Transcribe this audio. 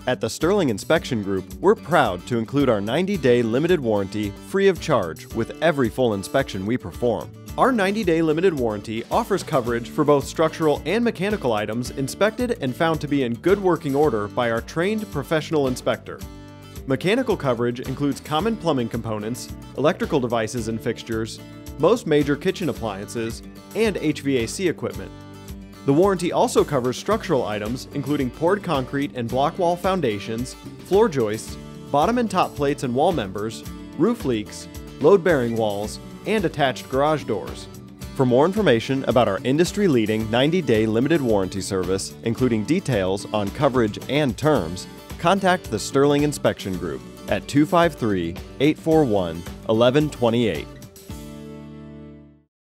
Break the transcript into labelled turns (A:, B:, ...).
A: At the Sterling Inspection Group, we're proud to include our 90-day limited warranty free of charge with every full inspection we perform. Our 90-day limited warranty offers coverage for both structural and mechanical items inspected and found to be in good working order by our trained professional inspector. Mechanical coverage includes common plumbing components, electrical devices and fixtures, most major kitchen appliances, and HVAC equipment. The warranty also covers structural items including poured concrete and block wall foundations, floor joists, bottom and top plates and wall members, roof leaks, load-bearing walls, and attached garage doors. For more information about our industry-leading 90-day limited warranty service, including details on coverage and terms, contact the Sterling Inspection Group at 253-841-1128.